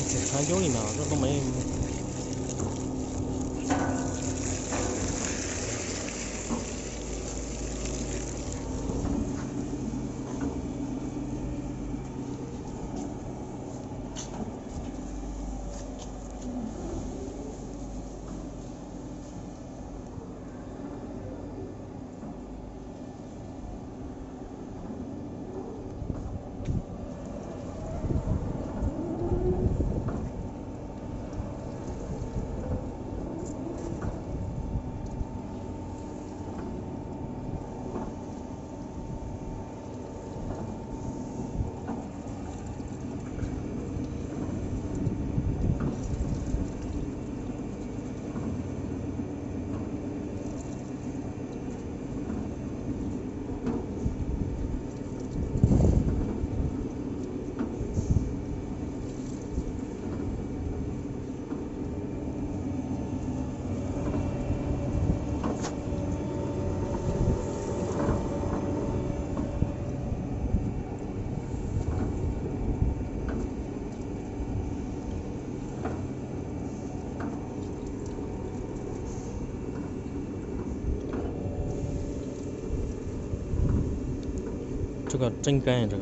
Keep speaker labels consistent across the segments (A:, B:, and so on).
A: 全丢里面了，这都没。这个真干呀，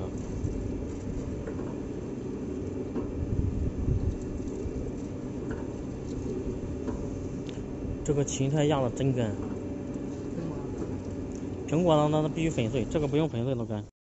A: 这个芹菜压的真干。苹果呢，那必须粉碎，这个不用粉碎都干。